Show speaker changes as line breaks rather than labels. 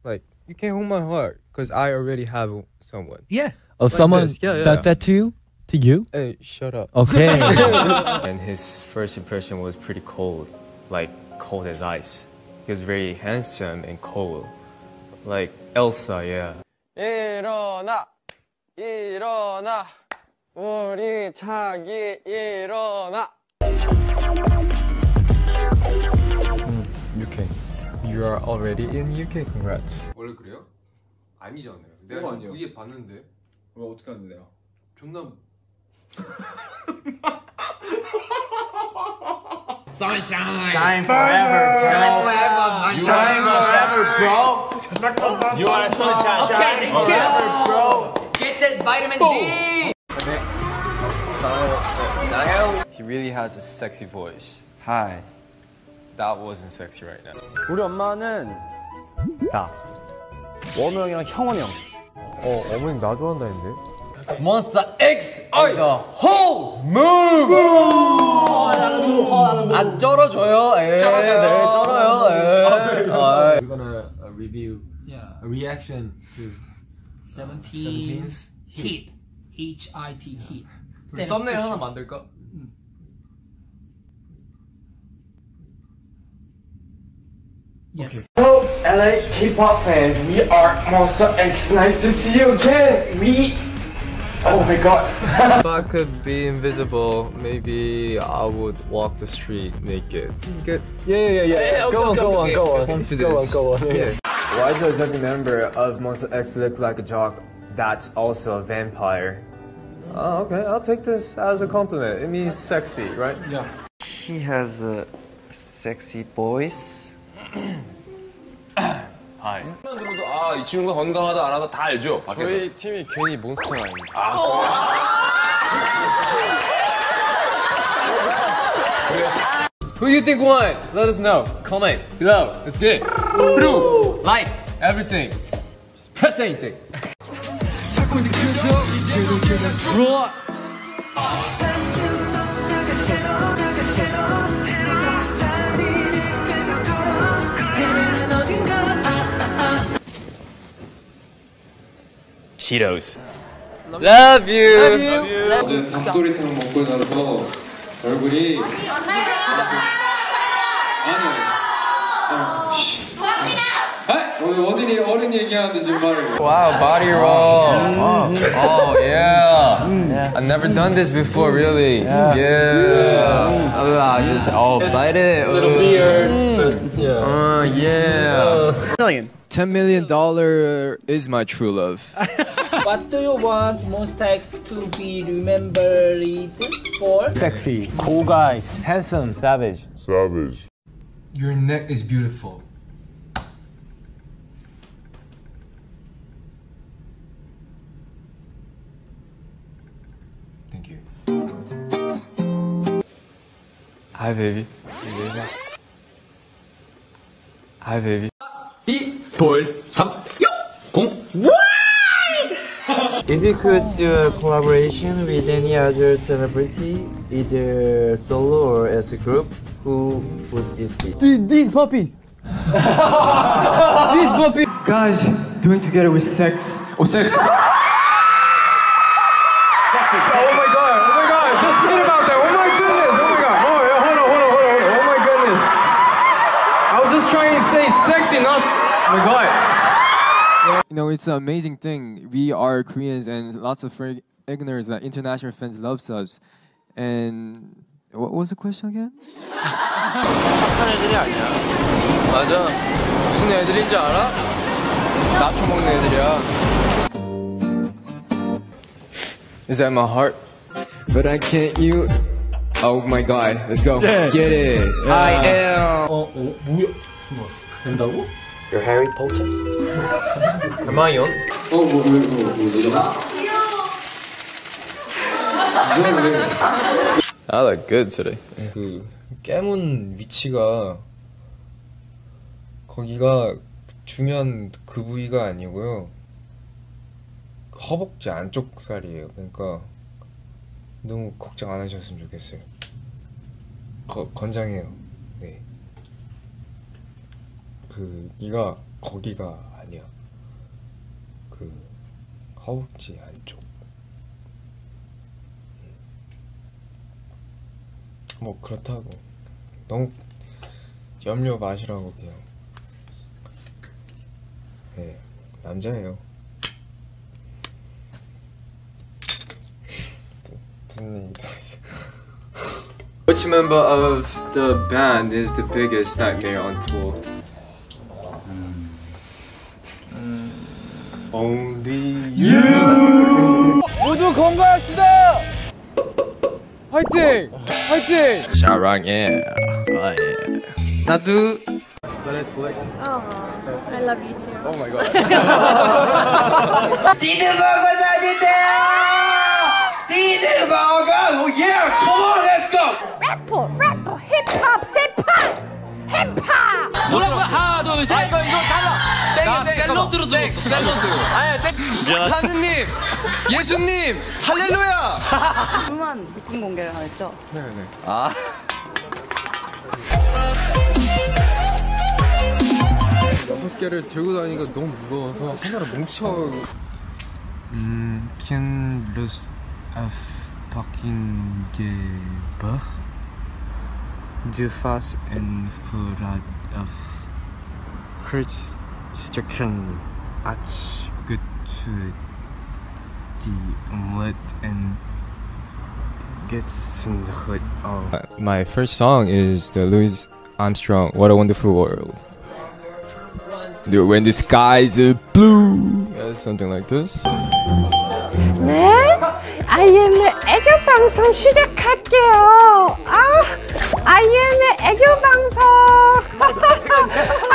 Like, you can't hold my heart because I already have someone.
Yeah.
Oh,
like
someone
yeah.
said that to you? To you?
Hey, shut up.
Okay.
And his first impression was pretty cold, like cold as ice. He was very handsome and cold, like Elsa, yeah.
일어나, 일어나, 우리 자기 일어나. UK. You are already in UK. Congrats.
원래 그래요? 아니잖아요. 내가
아니요.
위에 봤는데.
왜 어떻게 하는데요?
존나
Sunshine.
Shine forever, bro.
Shine forever,
bro. You are sunshine.
Okay, thank you.
bro.
Get that vitamin D.
Sangyo, he really has a sexy voice.
Hi.
That wasn't sexy right now.
우리 엄마는 자 원우 형이랑 형원 형.
어머님 나 좋아한다는데?
Monster X is a whole move. 안 쩔어줘요. 쩔어줘요. 네, 쩔어요.
We're gonna review a reaction to
17 hit. HIT hit.
썸네일 하나 만들까?
Yes.
Hello, LA K-pop fans. We are Monster X. Nice to see you again. Oh my god.
If I could be invisible, maybe I would walk the street naked. Good. Yeah. Go on. Confidence. Go on. Yeah.
Why does every member of Monster X look like a jock that's also a vampire? Oh, okay, I'll take this as a compliment. It means sexy, right?
Yeah.
He has a sexy voice.
Hi.
아, 이 친구가 건강하다 안 하다 다 알죠? 밖에서.
저희 팀이 괜히 몬스터가 아닙니다.
Who do you think won? Let us know. Comment below. It's good. Blue, like, everything. Just press anything. Raw.
Cheetos. Love you.
어제 닭도리탕 먹고 나서 얼굴이 오늘 어린 얘기하는데 지금 말을
Wow, body roll. Oh yeah. I've never done this before, really. Yeah. I just bite it. Little beard. Yeah.
$10 million is my true love.
What do you want Monster X to be remembered for?
Sexy, cool guys, handsome, savage.
Your neck is beautiful. Thank you.
Hi, baby. Hi, baby.
If you could do a collaboration with any other celebrity, either solo or as a group, who would it be?
These puppies.
These puppies.
Guys, doing together with sex. Oh, sex. Oh my god. Just forget about that. Oh my goodness. Oh my god. Oh, yeah, hold on. Oh my goodness. I was just trying to say sexy, not. Oh my god.
You know, it's an amazing thing. We are Koreans and lots of foreigners that international fans love us. And what was the question again?
착한 애들이 아니야.
맞아. 무슨 애들인지 알아? 나초 먹는 애들이야.
Is that my heart?
But I can't you. Oh my god. Let's go.
Yeah.
Get it.
I am.
뭐야? 스머스 된다고?
You're Harry Potter.
Hermione? I look good today. 그 깨문 위치가 거기가 중요한 그 부위가 아니고요. 허벅지 안쪽 살이에요. 그러니까 너무 걱정 안 하셨으면 좋겠어요. 건장해요. 네. 그 이가 거기가
아니야. 그 허벅지 안쪽. 뭐 그렇다고 너무 염려 마시라고 그냥. 네, 남자예요. 무슨 얘기다 하지?
Which member of the band is the biggest nightmare on tour?
Only you.
모두 건강합시다. 화이팅! 화이팅!
사랑해. 나도.
I love you too.
Oh my god.
Oh yeah, come on, let's go.
래퍼, 힙합.
뭐라고? 하나, 둘, 셋. 이거 달라. 나 샐러드로 들었어. 샐러드.
하느님, 예수님, 할렐루야.
불만 느낌 공개를 하였죠?
네네. 여섯 개를 들고 다니니까 너무 무거워서 하나를 뭉쳐. Can lose of fucking geber de fast and full of Christian arch good to the omelette and gets in the hood. My first song is the Louis Armstrong "What a Wonderful World." When the skies are blue, yeah, something like this.
네? IM의 애교 방송 시작할게요. IM의 애교 방송.